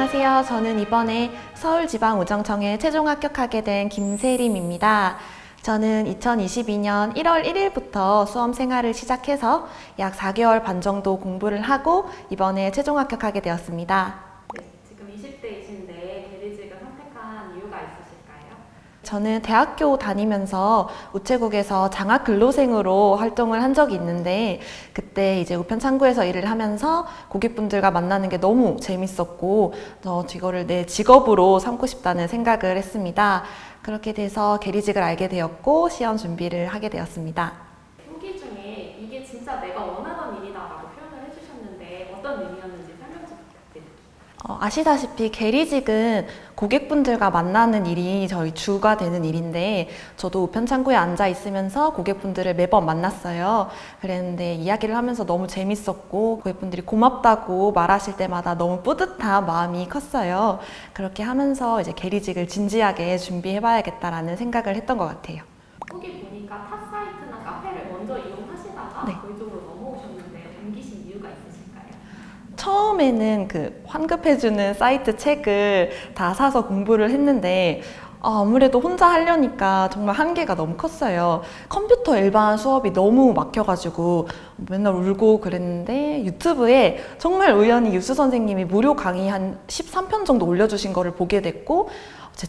안녕하세요. 저는 이번에 서울지방우정청에 최종 합격하게 된 김세림입니다. 저는 2022년 1월 1일부터 수험 생활을 시작해서 약 4개월 반 정도 공부를 하고 이번에 최종 합격하게 되었습니다. 네, 지금 20대이신데 계리직을 선택한 이유가 있으실까요? 저는 대학교 다니면서 우체국에서 장학 근로생으로 활동을 한 적이 있는데 그때 이제 우편창구에서 일을 하면서 고객분들과 만나는 게 너무 재밌었고 이거를 내 직업으로 삼고 싶다는 생각을 했습니다. 그렇게 돼서 계리직을 알게 되었고 시험 준비를 하게 되었습니다. 후기 중에 이게 진짜 내가 원하던 일이다라고 표현을 해주셨는데 어떤 의미였는지 설명 좀 부탁드릴게요. 아시다시피 계리직은 고객분들과 만나는 일이 저희 주가 되는 일인데 저도 우편창구에 앉아 있으면서 고객분들을 매번 만났어요. 그랬는데 이야기를 하면서 너무 재밌었고 고객분들이 고맙다고 말하실 때마다 너무 뿌듯한 마음이 컸어요. 그렇게 하면서 이제 계리직을 진지하게 준비해봐야겠다라는 생각을 했던 것 같아요. 후기 보니까 타 사이트나 카페를 먼저 이용하시다가 네. 저희 쪽으로 넘어오셨는데 옮기신 이유가 있으실까요? 처음에는 그 환급해주는 사이트 책을 다 사서 공부를 했는데 아무래도 혼자 하려니까 정말 한계가 너무 컸어요. 컴퓨터 일반 수업이 너무 막혀가지고 맨날 울고 그랬는데 유튜브에 정말 우연히 유수 선생님이 무료 강의 한 13편 정도 올려주신 거를 보게 됐고 제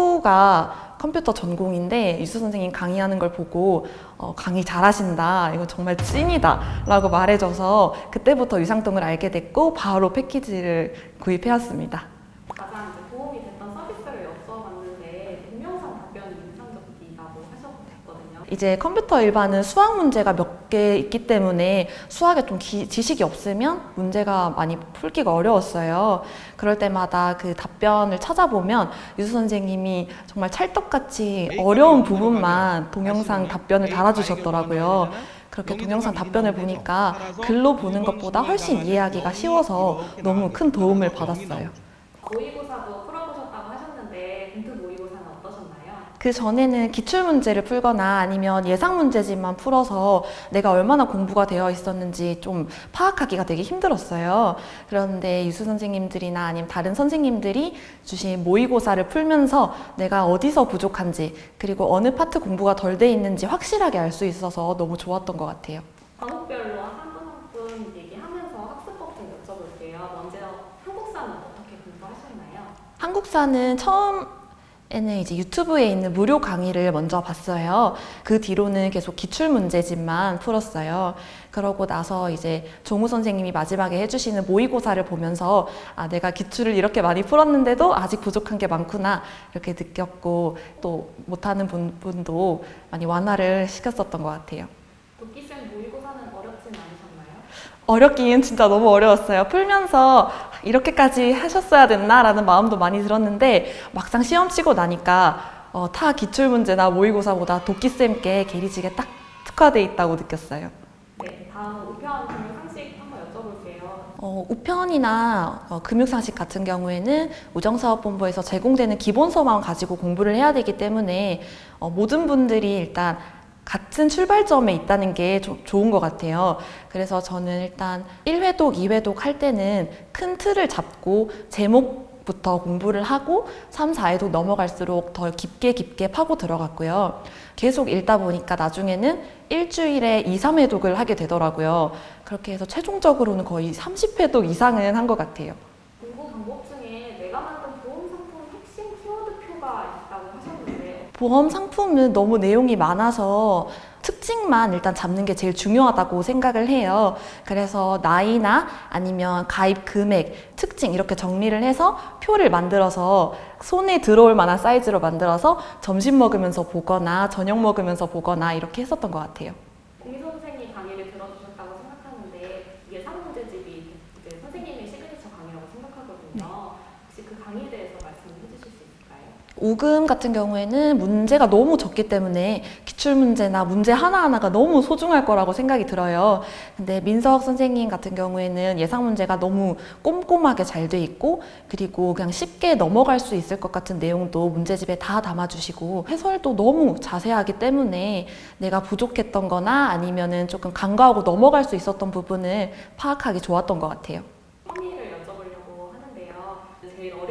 친구가 컴퓨터 전공인데 유수 선생님 강의하는 걸 보고 강의 잘하신다, 이거 정말 찐이다 라고 말해줘서 그때부터 유상통을 알게 됐고 바로 패키지를 구입해왔습니다. 가장 이제 도움이 됐던 서비스를 여쭤봤는데 동영상 답변이 인상적이라고 하셨거든요. 이제 컴퓨터 일반은 수학 문제가 몇 개 있기 때문에 수학에 좀 지식이 없으면 문제가 많이 풀기가 어려웠어요. 그럴 때마다 그 답변을 찾아보면 유수 선생님이 정말 찰떡같이 어려운 부분만 동영상 답변을 달아주셨더라고요. 그렇게 동영상 답변을 보니까 글로 보는 것보다 훨씬 이해하기가 쉬워서 너무 큰 도움을 받았어요. 모의고사도 풀어보셨다고 하셨는데 공트 모의고사는 어떠셨나요? 그 전에는 기출문제를 풀거나 아니면 예상문제집만 풀어서 내가 얼마나 공부가 되어 있었는지 좀 파악하기가 되게 힘들었어요. 그런데 유수 선생님들이나 아니면 다른 선생님들이 주신 모의고사를 풀면서 내가 어디서 부족한지 그리고 어느 파트 공부가 덜 돼 있는지 확실하게 알 수 있어서 너무 좋았던 것 같아요. 과목별로 한 분 한 분 얘기하면서 학습법 좀 여쭤볼게요. 먼저 한국사는 어떻게 공부하셨나요? 한국사는 처음에는 이제 유튜브에 있는 무료 강의를 먼저 봤어요. 그 뒤로는 계속 기출문제집만 풀었어요. 그러고 나서 이제 종우 선생님이 마지막에 해주시는 모의고사를 보면서 내가 기출을 이렇게 많이 풀었는데도 아직 부족한 게 많구나 이렇게 느꼈고 또 못하는 분도 많이 완화를 시켰었던 것 같아요. 도끼쌤 모의고사는 어렵진 않으셨나요? 어렵긴 진짜 너무 어려웠어요. 풀면서 이렇게까지 하셨어야 됐나 라는 마음도 많이 들었는데 막상 시험 치고 나니까 타 기출문제나 모의고사보다 도끼쌤께 계리직에 딱 특화돼 있다고 느꼈어요. 네, 다음 우편 금융상식 한번 여쭤볼게요. 우편이나 금융상식 같은 경우에는 우정사업본부에서 제공되는 기본서만 가지고 공부를 해야 되기 때문에 모든 분들이 일단 같은 출발점에 있다는 게 좋은 것 같아요. 그래서 저는 일단 1회독, 2회독 할 때는 큰 틀을 잡고 제목부터 공부를 하고 3, 4회독 넘어갈수록 더 깊게 파고 들어갔고요. 계속 읽다 보니까 나중에는 일주일에 2, 3회독을 하게 되더라고요. 그렇게 해서 최종적으로는 거의 30회독 이상은 한 것 같아요. 공부 방법 중에 내가 만든 보험 상품 핵심 키워드표가 있다고 하셨는데 보험 상품은 너무 내용이 많아서 특징만 일단 잡는 게 제일 중요하다고 생각을 해요. 그래서 나이나 아니면 가입 금액, 특징 이렇게 정리를 해서 표를 만들어서 손에 들어올 만한 사이즈로 만들어서 점심 먹으면서 보거나 저녁 먹으면서 보거나 이렇게 했었던 것 같아요. 공희 선생님 강의를 들어주셨다고 생각하는데 예상문제집이 이제 선생님의 시그니처 강의라고 생각하거든요. 혹시 그 강의에 대해서 말씀해 주실 수 있을까요? 오금 같은 경우에는 문제가 너무 적기 때문에 기출문제나 문제 하나하나가 너무 소중할 거라고 생각이 들어요. 근데 민석 선생님 같은 경우에는 예상 문제가 너무 꼼꼼하게 잘 돼 있고 그리고 그냥 쉽게 넘어갈 수 있을 것 같은 내용도 문제집에 다 담아주시고 해설도 너무 자세하기 때문에 내가 부족했던 거나 아니면은 조금 간과하고 넘어갈 수 있었던 부분을 파악하기 좋았던 것 같아요. 성의를 여쭤보려고 하는데요. 제일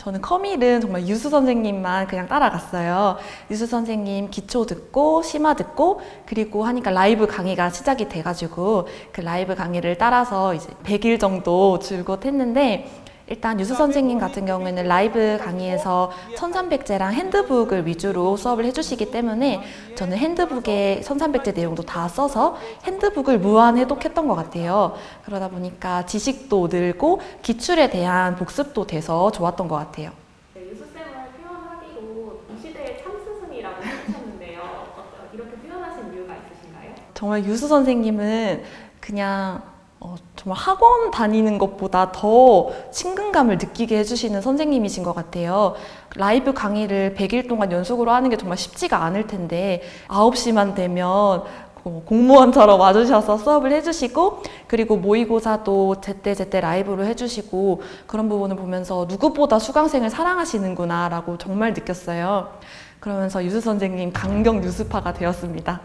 저는 커밀은 정말 유수 선생님만 그냥 따라갔어요. 유수 선생님 기초 듣고 심화 듣고 그리고 하니까 라이브 강의가 시작이 돼가지고 그 라이브 강의를 따라서 이제 100일 정도 줄곧 했는데, 일단 유수 선생님 같은 경우에는 라이브 강의에서 1300제랑 핸드북을 위주로 수업을 해주시기 때문에 저는 핸드북에 1300제 내용도 다 써서 핸드북을 무한 해독했던 것 같아요. 그러다 보니까 지식도 늘고 기출에 대한 복습도 돼서 좋았던 것 같아요. 네, 유수쌤을 표현하기로 이 시대의 참스승이라고 해주셨는데요. 이렇게 표현하신 이유가 있으신가요? 정말 유수 선생님은 그냥 정말 학원 다니는 것보다 더 친근감을 느끼게 해주시는 선생님이신 것 같아요. 라이브 강의를 100일 동안 연속으로 하는 게 정말 쉽지가 않을 텐데 9시만 되면 공무원처럼 와주셔서 수업을 해주시고, 그리고 모의고사도 제때제때 라이브로 해주시고, 그런 부분을 보면서 누구보다 수강생을 사랑하시는구나 라고 정말 느꼈어요. 그러면서 유수 선생님 강경 유수파가 되었습니다.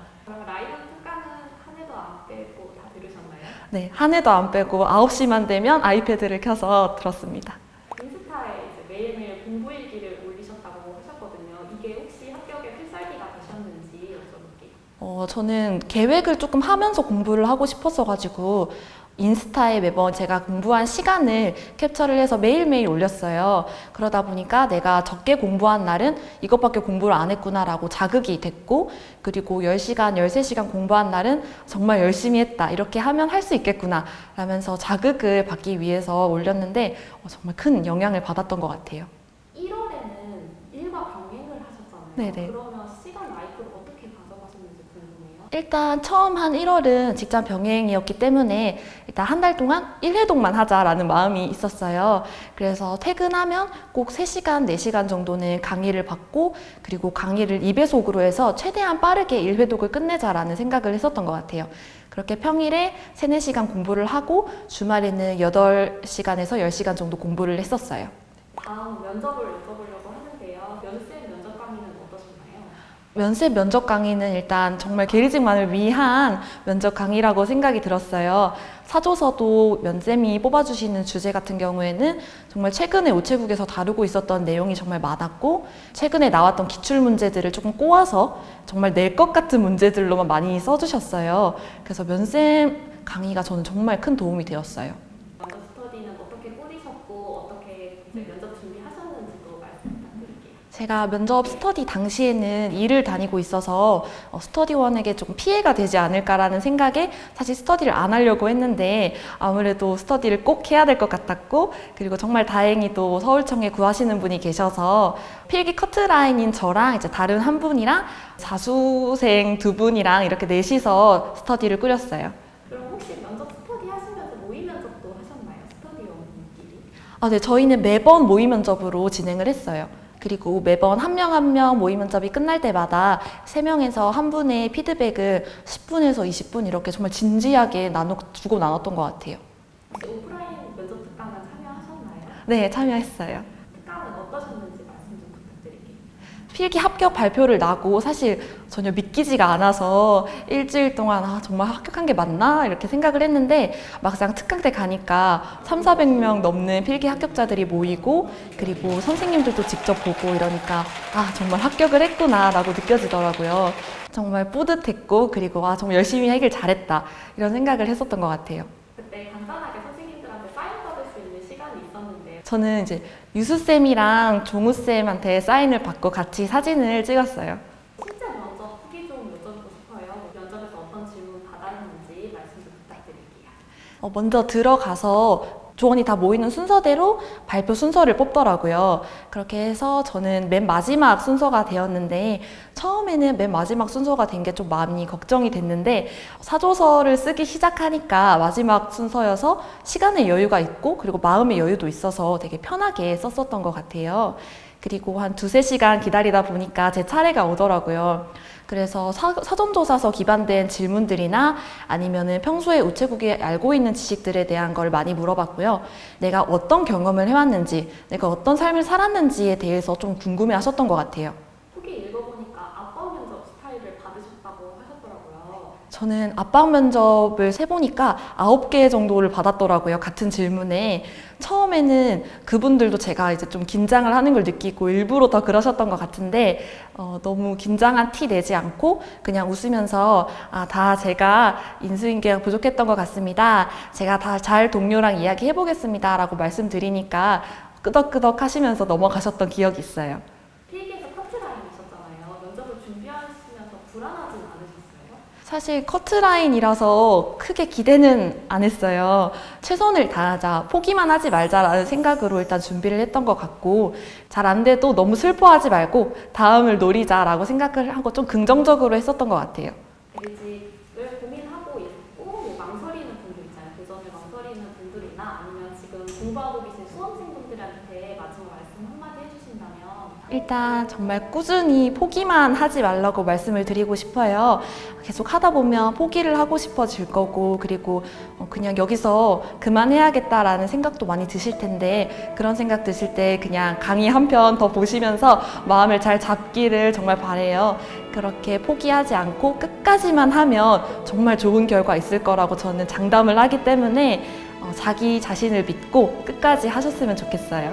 네, 한 해도 안 빼고 9시만 되면 아이패드를 켜서 들었습니다. 인스타에 이제 매일매일 공부 일기를 올리셨다고 하셨거든요. 이게 혹시 합격의 필살기가 되셨는지 여쭤볼게요. 저는 계획을 조금 하면서 공부를 하고 싶었어가지고 인스타에 매번 제가 공부한 시간을 캡처를 해서 매일매일 올렸어요. 그러다 보니까 내가 적게 공부한 날은 이것밖에 공부를 안 했구나라고 자극이 됐고, 그리고 10시간, 13시간 공부한 날은 정말 열심히 했다, 이렇게 하면 할 수 있겠구나 라면서 자극을 받기 위해서 올렸는데 정말 큰 영향을 받았던 것 같아요. 1월에는 일과 병행을 하셨잖아요. 네네. 그러면 시간 라이프를 어떻게 가져가셨는지 궁금해요. 일단 처음 한 1월은 직장 병행이었기 때문에 일단 한 달 동안 1회독만 하자라는 마음이 있었어요. 그래서 퇴근하면 꼭 3시간, 4시간 정도는 강의를 받고, 그리고 강의를 2배속으로 해서 최대한 빠르게 1회독을 끝내자라는 생각을 했었던 것 같아요. 그렇게 평일에 3, 4시간 공부를 하고 주말에는 8시간에서 10시간 정도 공부를 했었어요. 다음 면접을 여쭤보려고 하는데요. 면접 강의는 어떠셨나요? 면접 강의는 일단 정말 계리직만을 위한 면접 강의라고 생각이 들었어요. 사조서도 면쌤이 뽑아주시는 주제 같은 경우에는 정말 최근에 우체국에서 다루고 있었던 내용이 정말 많았고, 최근에 나왔던 기출문제들을 조금 꼬아서 정말 낼 것 같은 문제들로만 많이 써주셨어요. 그래서 면쌤 강의가 저는 정말 큰 도움이 되었어요. 면접 스터디는 어떻게 꾸리셨고 어떻게 이제 면접 준비하셨는지도 말씀 부탁드릴게요. 제가 면접 스터디 당시에는 일을 다니고 있어서 스터디원에게 조금 피해가 되지 않을까라는 생각에 사실 스터디를 안 하려고 했는데, 아무래도 스터디를 꼭 해야 될 것 같았고, 그리고 정말 다행히도 서울청에 구하시는 분이 계셔서 필기 커트라인인 저랑 이제 다른 한 분이랑 자수생 2분이랑 이렇게 넷이서 스터디를 꾸렸어요. 그럼 혹시 면접 스터디 하시면서 모의 면접도 하셨나요? 스터디원분끼리? 네, 저희는 매번 모의 면접으로 진행을 했어요. 그리고 매번 한 명 한 명 모의 면접이 끝날 때마다 3명에서 한 분의 피드백을 10분에서 20분 이렇게 정말 진지하게 주고 나눴던 것 같아요. 오프라인 면접 특강은 참여하셨나요? 네, 참여했어요. 특강은 어떠셨는지 말씀 좀 부탁드릴게요. 필기 합격 발표를 나고 사실 전혀 믿기지가 않아서 일주일 동안 정말 합격한 게 맞나? 이렇게 생각을 했는데, 막상 특강 때 가니까 300~400명 넘는 필기 합격자들이 모이고, 그리고 선생님들도 직접 보고 이러니까 정말 합격을 했구나 라고 느껴지더라고요. 정말 뿌듯했고, 그리고 정말 열심히 하길 잘했다, 이런 생각을 했었던 것 같아요. 그때 간단하게 선생님들한테 사인 받을 수 있는 시간이 있었는데, 저는 이제 유수쌤이랑 종우쌤한테 사인을 받고 같이 사진을 찍었어요. 실제 면접 후기 좀 여쭤보고 싶어요. 면접에서 어떤 질문 받았는지 말씀 좀 부탁드릴게요. 먼저 들어가서 조원이 다 모이는 순서대로 발표 순서를 뽑더라고요. 그렇게 해서 저는 맨 마지막 순서가 되었는데, 처음에는 맨 마지막 순서가 된 게 좀 마음이 걱정이 됐는데, 사조서를 쓰기 시작하니까 마지막 순서여서 시간의 여유가 있고, 그리고 마음의 여유도 있어서 되게 편하게 썼었던 것 같아요. 그리고 한 2~3시간 기다리다 보니까 제 차례가 오더라고요. 그래서 사전조사서 기반된 질문들이나 아니면은 평소에 우체국이 알고 있는 지식들에 대한 걸 많이 물어봤고요. 내가 어떤 경험을 해왔는지, 내가 어떤 삶을 살았는지에 대해서 좀 궁금해 하셨던 것 같아요. 후기 읽어보니까 압박 면접 스타일을 받으셨다고 하셨더라고요. 저는 압박 면접을 세보니까 9개 정도를 받았더라고요. 같은 질문에. 처음에는 그분들도 제가 이제 좀 긴장을 하는 걸 느끼고 일부러 더 그러셨던 것 같은데, 너무 긴장한 티 내지 않고 그냥 웃으면서 다 제가 인수인계가 부족했던 것 같습니다. 제가 다 잘 동료랑 이야기해 보겠습니다. 라고 말씀드리니까 끄덕끄덕 하시면서 넘어가셨던 기억이 있어요. 필기에서 커트라인이셨잖아요. 면접을 준비하시면서 불안하진 않으셨어요? 사실 커트라인이라서 크게 기대는 안 했어요. 최선을 다하자, 포기만 하지 말자라는 생각으로 일단 준비를 했던 것 같고, 잘 안 돼도 너무 슬퍼하지 말고 다음을 노리자라고 생각을 하고 좀 긍정적으로 했었던 것 같아요. 대리직을 고민하고 있고 뭐 망설이는 분들 있잖아요. 도전을 망설이는 분들이나 아니면 지금 공부하고 계신 수험생분들한테 마지막 말씀 한마디 해주신다면? 일단 정말 꾸준히 포기만 하지 말라고 말씀을 드리고 싶어요. 계속 하다 보면 포기를 하고 싶어질 거고, 그리고 그냥 여기서 그만해야겠다라는 생각도 많이 드실 텐데, 그런 생각 드실 때 그냥 강의 한 편 더 보시면서 마음을 잘 잡기를 정말 바라요. 그렇게 포기하지 않고 끝까지만 하면 정말 좋은 결과 있을 거라고 저는 장담을 하기 때문에 자기 자신을 믿고 끝까지 하셨으면 좋겠어요.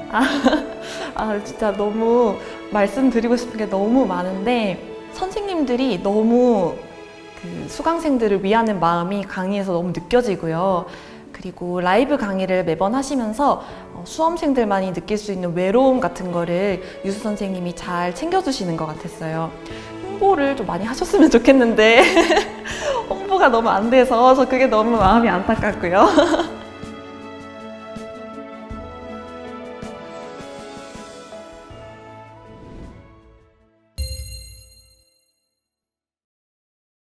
진짜 너무 말씀드리고 싶은 게 너무 많은데, 선생님들이 너무 그 수강생들을 위하는 마음이 강의에서 너무 느껴지고요. 그리고 라이브 강의를 매번 하시면서 수험생들만이 느낄 수 있는 외로움 같은 거를 유수 선생님이 잘 챙겨주시는 것 같았어요. 홍보를 좀 많이 하셨으면 좋겠는데 홍보가 너무 안 돼서 저 그게 너무 마음이 안타깝고요.